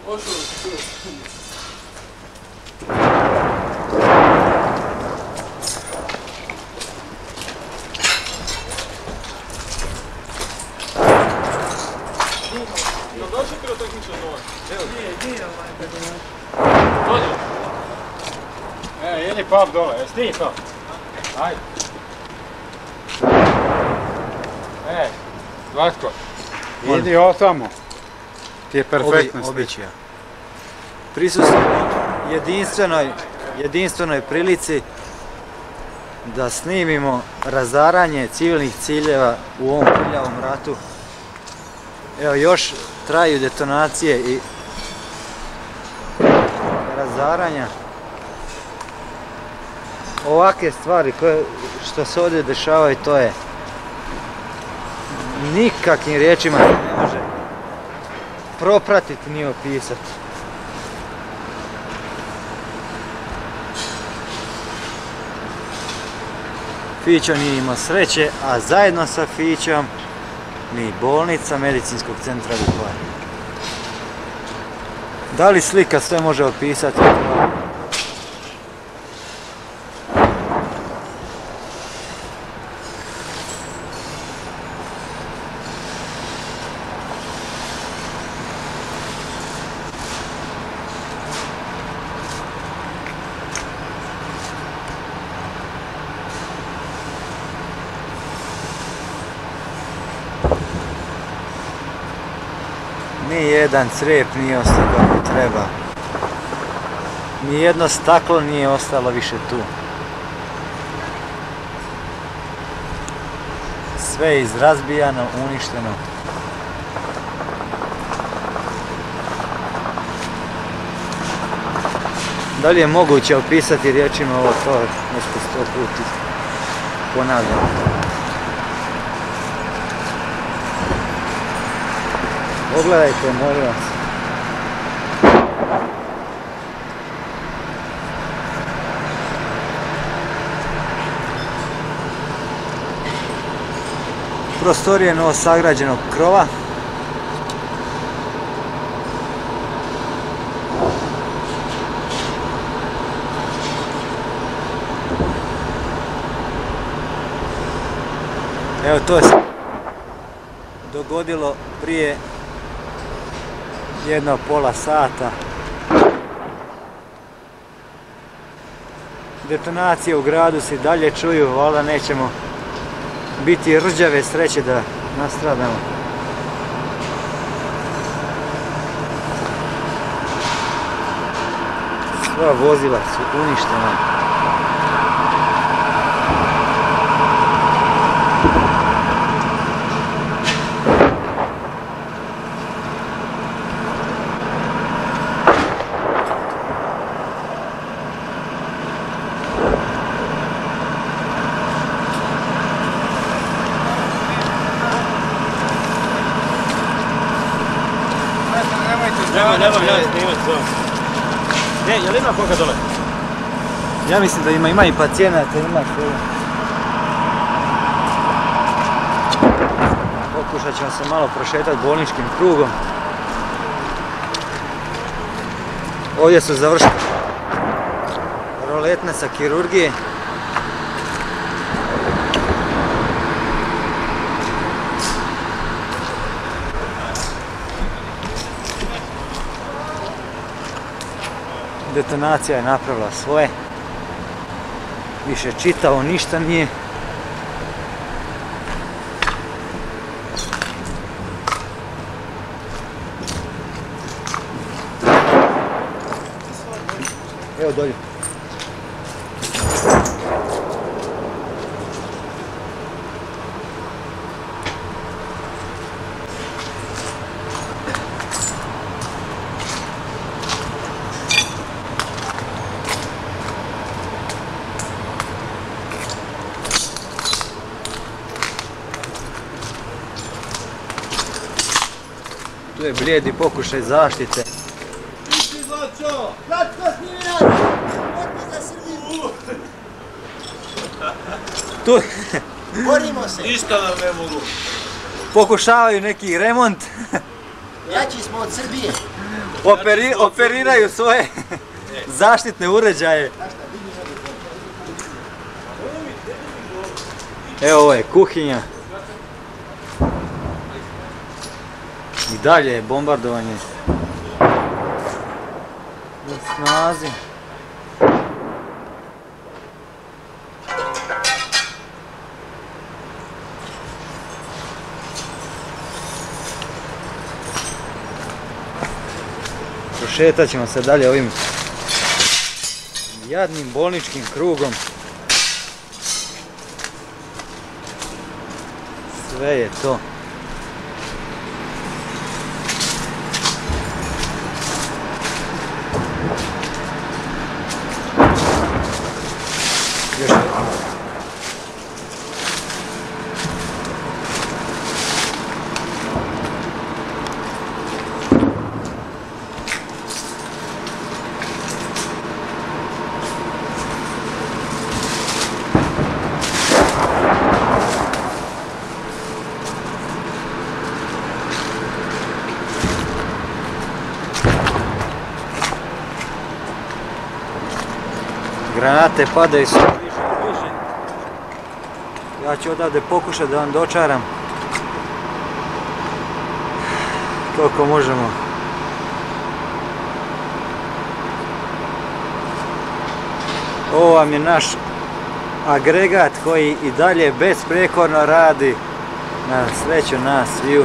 Došli pirotehničar nova? Nije ovaj bedonjač. Dođe? Jedi pap dole, jesi ti to? Ajde. Zlatko, idi otamo. Ti je perfektno slika. Običija. Prisustvujemo jedinstvenoj prilici da snimimo razaranje civilnih ciljeva u ovom prljavom ratu. Evo još traju detonacije i razaranja. Ovakve stvari što se ovdje dešavaju, to je nikakvim riječima se ne može propratiti ni opisati. Fićo nije imao sreće, a zajedno sa Fićom ni bolnica Medicinskog centra Vukovar. Da li slika sve može opisati? Nijedan crijep nije ostao kako treba. Nijedno staklo nije ostalo više tu. Sve je izrazbijano, uništeno. Da li je moguće opisati riječima ovo, to nešto 100 puta ponavljam. Pogledajte, molim vas. Prostorije novosagrađenog krova. Evo, to je dogodilo prije jedno pola sata. Detonacije u gradu se dalje čuju, valjda nećemo biti rđave sreće da nastradamo. Sva vozila su uništena. Nemoj snimati to. Je li ima koga dole? Ja mislim da ima i pacijenata, ima što. Pokušat ćemo se malo prošetati bolničkim krugom. Ovdje su završili roletne sa kirurgije. Detonacija je napravila svoje. Više čitavo ništa nije. Evo dolje. Tu je blijedi pokušaj zaštite. Tu Borimo se. Ništa nam ne mogu. pokušavaju neki remont. Jači smo od Srbije. operiraju svoje zaštitne uređaje. Evo, ovo je kuhinja. I dalje je bombardovanje na snazi. Prošetat ćemo se dalje ovim jadnim bolničkim krugom. Sve je to. Još jedno. Granate padaju sve bliže i bliže. Ja ću odavde pokušati da vam dočaram koliko možemo. Ovo vam je naš agregat koji i dalje besprekorno radi na sreću nas sviju.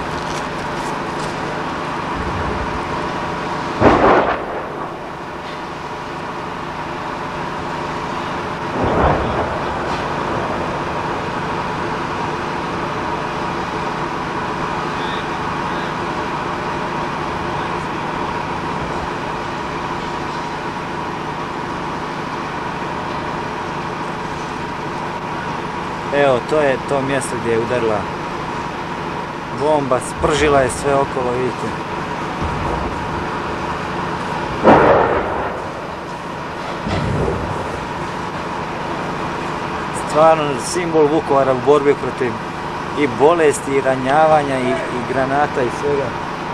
Evo, to je to mjesto gdje je udarila bomba, spržila je sve okolo, vidite. Stvarno simbol Vukovara u borbi protiv i bolesti, i ranjavanja, i granata i svega.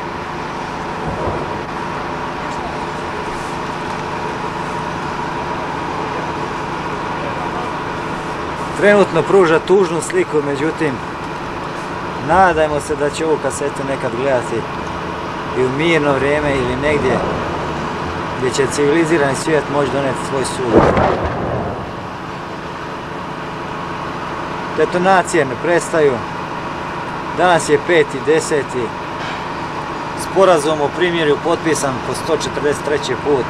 Trenutno pruža tužnu sliku, međutim, nadajmo se da će ovu kasetu nekad gledati i u mirno vrijeme ili negdje gdje će civilizirani svijet moći donijeti svoj sud. Detonacije ne prestaju. Danas je 5.10. Sporazum o primirju potpisan po 143. put.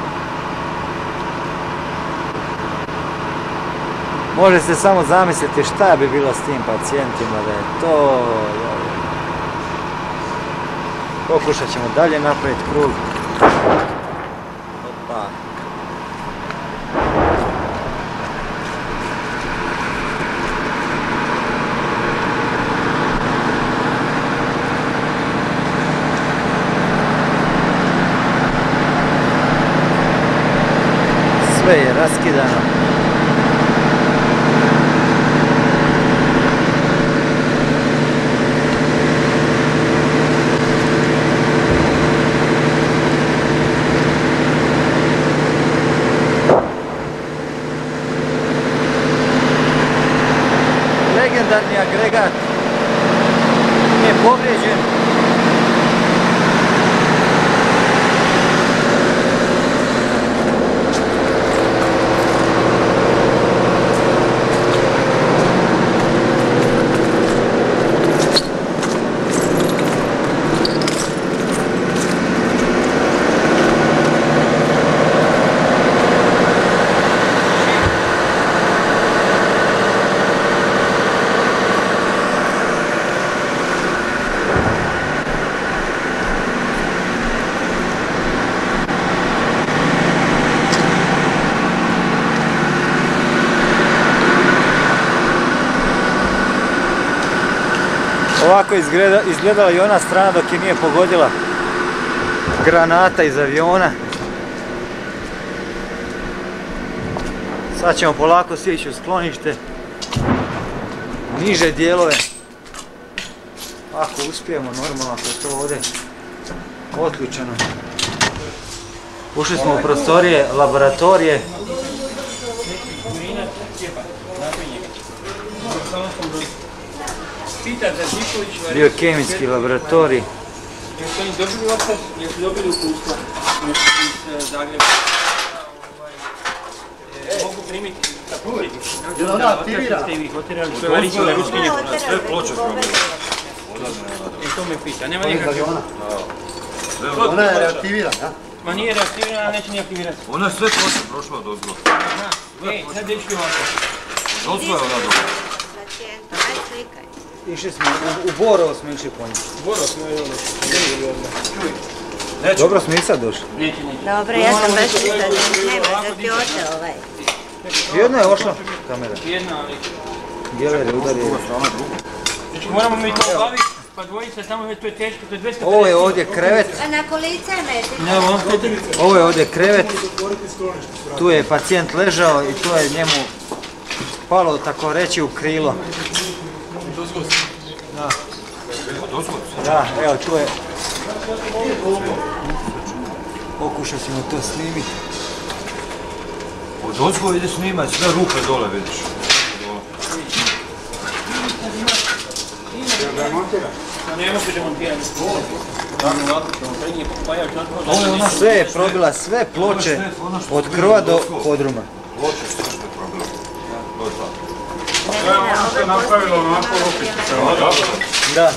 Može se samo zamisliti šta bi bilo s tim pacijentima da je to... Pokušat ćemo dalje napraviti krug. Opa. Sve je raskidano. Legendarni agregat je povrijeđen. Ovako izgledala i ona strana dok je nije pogodila granata iz aviona. Sad ćemo polako sići u sklonište, niže dijelove, ako uspijemo normalno, ako to ode Otključeno. Ušli smo u prostorije, laboratorije. Biokemijski laboratorij. Jeste li dobili otkaz, jeste dobili upustva iz Zagreba? Mogu primiti tako priti. Jel ona aktivira? Ste vi hotirali sve varićene ruskinje, Sve ploče smo bili. i to me pita. Nema nikakve. Ona je reaktivirana, ja? Ma nije reaktivirana, neće ni aktivirati. Ona je sve ploče prošla od ozgo. Sad dečki ovako. Od ozgo je ona dobro. Išli smo, u Borovo smo išli po njih. Boro smo je ono. Dobro smo i sad došli. Neće. Dobro, ja sam baš pitala da nema, da ti ote ovaj. Jedno je ošla kamera. Jedna, ali... Geler je udario. Znači moramo mi to obaviti, pa dvojica tamo, to je teško, to je 250. Ovo je ovdje krevet. A na kolice meti. Ovo je ovdje krevet. Tu je pacijent ležao i to je njemu palo, tako reći, u krilo. Da, evo tu je. Pokušao ćemo to snimiti. Od ozgo ide snimat, sve rupe dole vidiš. Ne možete demontirati. Sve je probila, sve ploče od krova do podruma. Ploče sve što je problem. To je tako. Ono se napravilo onako rupice. Da.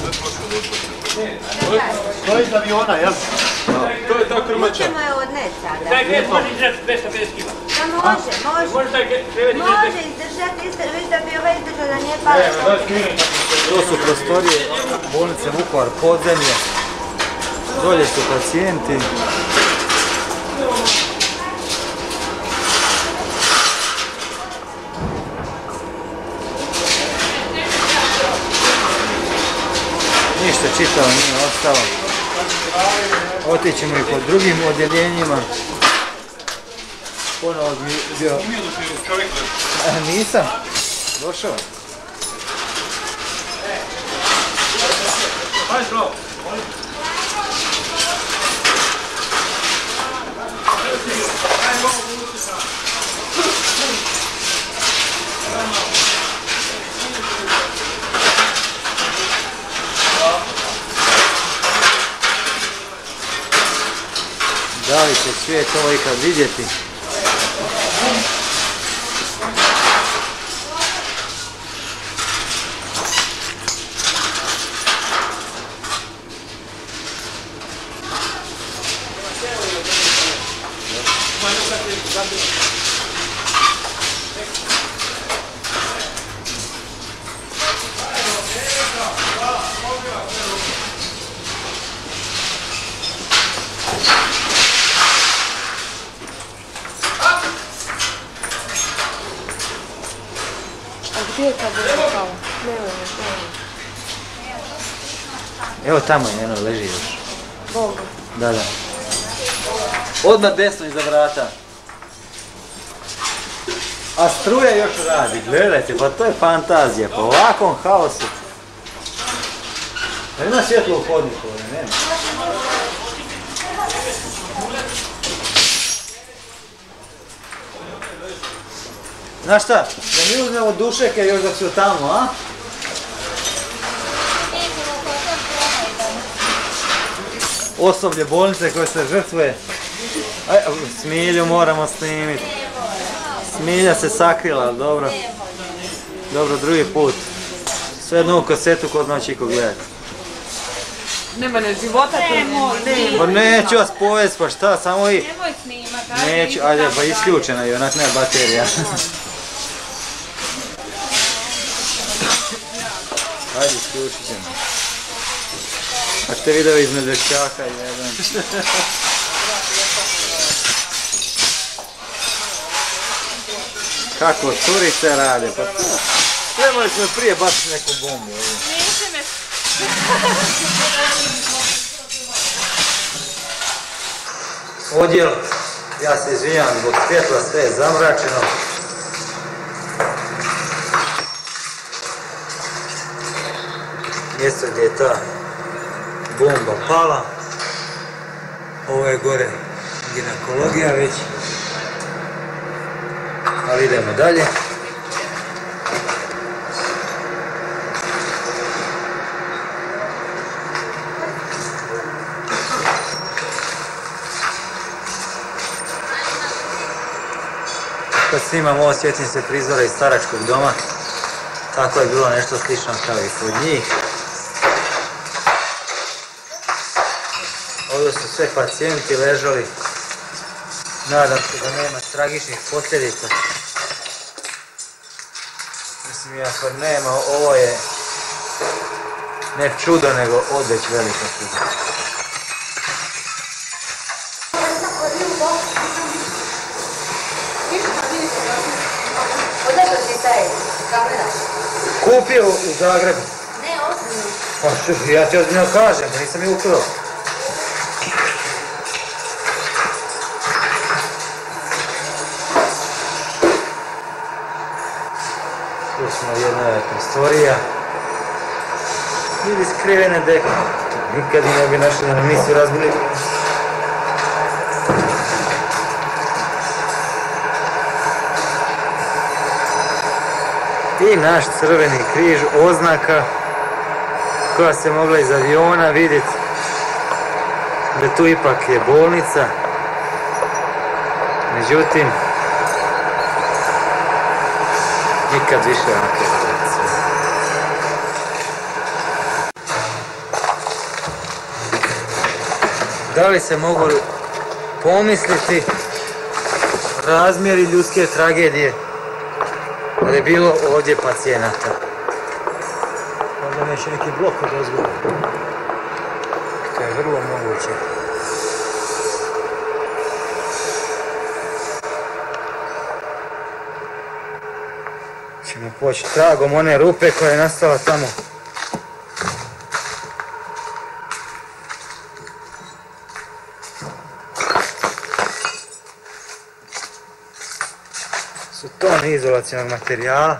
To je iz aviona, jel? To je ta krmača. Ćemo je odneti sada. Taj krevet može izdržati 250 kila. Da može. Može taj krevet Može izdržati, viš da bi ovaj izdržao da nije palo. To su prostorije bolnice Vukovar, podzemlje. Dolje su pacijenti. Ništa čitavo nije ostalo. Otićemo i po drugim odjeljenjima. Ponovo bi bio... Nisam. Došao. Hajde, bravo. Da li će svijet ovo ikad vidjeti? Gdje je ta druga kava? Nema. Evo tamo je jedno, leži još. Boga. Da. Odmah desno iza vrata. A struja još radi, gledajte, pa to je fantazija, po ovakvom haosu. Nema svjetlo u hodniku, nema. Znaš šta, da mi uzmemo dušeke još dok su tamo, a? Osoblje bolnice koje se žrtvuje. Smilju moramo snimiti. Smilja se sakrila, dobro. Dobro, drugi put. Sve jednu kasetu ko zna čiko gledati. Nema ne života tu nema. Pa neću vas povesti, pa šta, samo i... Nemoj snimat, Neću, ajde, pa isključena je, onak nema baterija. Ajde, isključit ćemo. A ste video iz Medvešćaka, jedan. Kako curice rade, pa to... Trebali smo prije baciti neku bombu. Neće me... Odjel, ja se izvinjam zbog svjetla, sve je zamračeno. Mjesto gdje je ta bomba pala. Ovo je gore ginekologija već, ali idemo dalje. Kad snimam ovo, sjetim se prizora iz staračkog doma, tako je bilo nešto slično kao i kod njih. Ovdje su sve pacijenti ležali, nadam se da nema tragičnih posljedica. Mislim, ako nema, ovo je ne čudo, nego odveć veliko čudo. Odakle ti taj kamera? Kupio u Zagrebu. Ne, ozbiljno. Pa što, ja ti ozbiljno kažem, da nisam je ukrao. Tu smo jedna prostorija. Ili skrivene deke. Nikad ne bi našli da nam nisu razbili. I naš Crveni križ, oznaka koja se mogla iz aviona vidjeti da tu ipak je bolnica. Međutim, nikad više ovakve bolnice. Da li se mogu pomisliti razmjeri ljudske tragedije da je bilo ovdje pacijenata? Možda neće neki blok od ozgora. To je vrlo moguće. Ćemo poći tragom one rupe koja je nastala tamo. Su tone izolacionog materijala.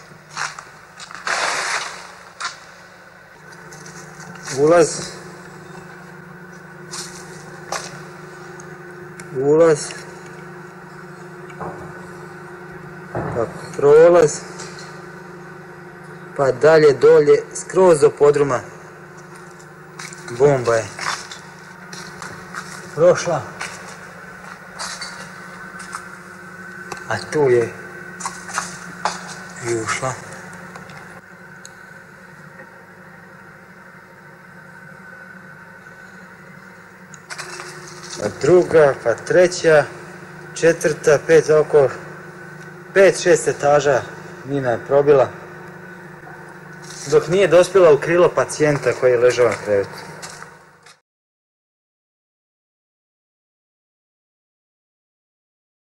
Ulaz, pa prolaz, pa dalje dolje, skroz do podruma. Bomba je prošla, a tu je i ušla. Pa druga, pa treća, četvrta, oko 5-6 etaža mina je probila, dok nije dospjela u krilo pacijenta koji je ležao na krevetu.